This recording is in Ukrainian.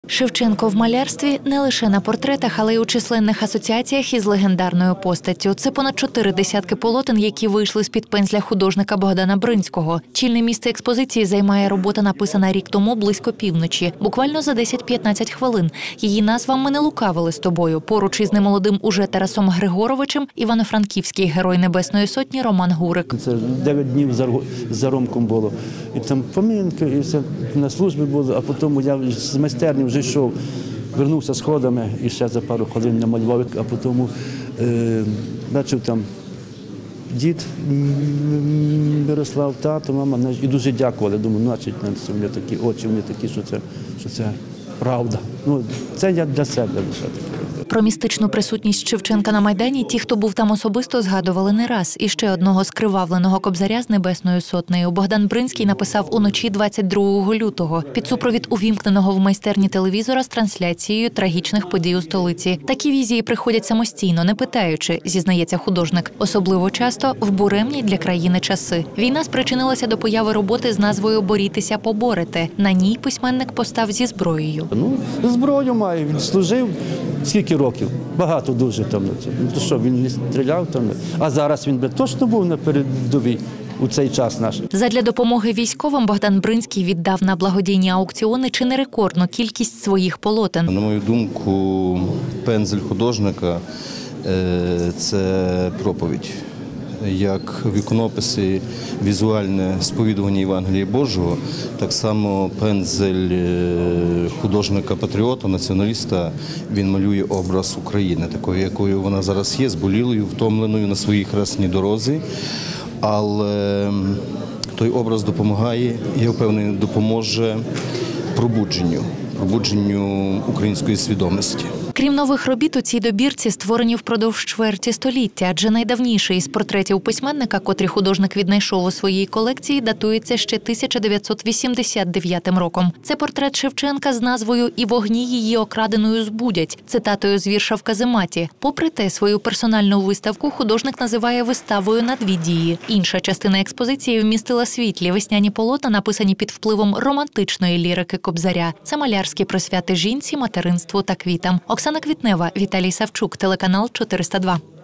Шевченко в малярстві не лише на портретах, але й у численних асоціаціях із легендарною постаттю. Це понад 4 десятки полотен, які вийшли з-під пензля художника Богдана Бринського. Чільне місце експозиції займає робота, написана рік тому близько півночі, буквально за 10-15 хвилин. Її назва «Ми не лукавили з тобою». Поруч із немолодим уже Тарасом Григоровичем івано-франківський герой Небесної Сотні Роман Гурик. Це 9 днів за Ромком було. І там поминки, і все на службі було, а потім я з майстерні вже йшов, вернувся сходами і ще за пару хвилин намалював, а потім бачив там дід Мирослав, тато, мама, і дуже дякували. Думаю, значить, вони такі очі, вони такі, що це правда. Ну, це я для себе лише таке. Про містичну присутність Шевченка на Майдані ті, хто був там особисто, згадували не раз. І ще одного скривавленого кобзаря з Небесною Сотнею Богдан Бринський написав уночі 22 лютого під супровід увімкненого в майстерні телевізора з трансляцією трагічних подій у столиці. Такі візії приходять самостійно, не питаючи, зізнається художник. Особливо часто в буремні для країни часи. Війна спричинилася до появи роботи з назвою «Борітеся, поборете». На ній письменник постав зі зброєю. Ну, зброю має, він служив. Скільки років? Багато дуже там. Ну, то що, він не стріляв там? А зараз він точно був на передовій у цей час наш. Задля допомоги військовим Богдан Бринський віддав на благодійні аукціони чи не рекордну кількість своїх полотен. На мою думку, пензель художника – це проповідь. Як в іконописі візуальне сповідування Євангелія Божого, так само пензель художника-патріота, націоналіста, він малює образ України, такою, якою вона зараз є, зболілою, втомленою на своїй хресній дорозі. Але той образ допомагає, я впевнений, допоможе пробудженню української свідомості. Крім нових робіт, у цій добірці створені впродовж чверті століття, адже найдавніший із портретів письменника, котрі художник віднайшов у своїй колекції, датується ще 1989 роком. Це портрет Шевченка з назвою «І вогні її окраденою збудять», цитатою з вірша в казематі. Попри те, свою персональну виставку художник називає виставою на дві дії. Інша частина експозиції вмістила світлі весняні полотна, написані під впливом романтичної лірики Кобзаря. Це малярські присвяти жінці, материнству та квітам. Оксана Квітнева, Віталій Савчук, телеканал 402.